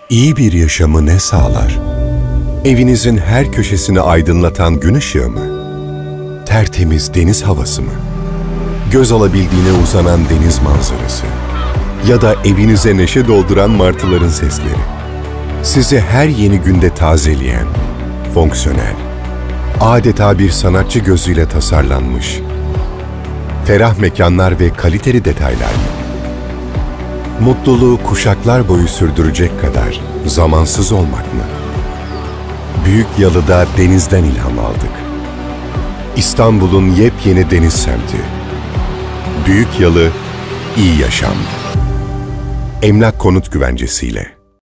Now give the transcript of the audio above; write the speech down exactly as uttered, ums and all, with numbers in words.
İyi bir yaşamı ne sağlar? Evinizin her köşesini aydınlatan gün ışığı mı? Tertemiz deniz havası mı? Göz alabildiğine uzanan deniz manzarası? Ya da evinize neşe dolduran martıların sesleri? Sizi her yeni günde tazeleyen, fonksiyonel, adeta bir sanatçı gözüyle tasarlanmış, ferah mekanlar ve kaliteli detaylar mı? Mutluluğu kuşaklar boyu sürdürecek kadar zamansız olmak mı? Büyük Yalı'da denizden ilham aldık. İstanbul'un yepyeni deniz semti. Büyük Yalı, iyi yaşam. Emlak konut güvencesiyle.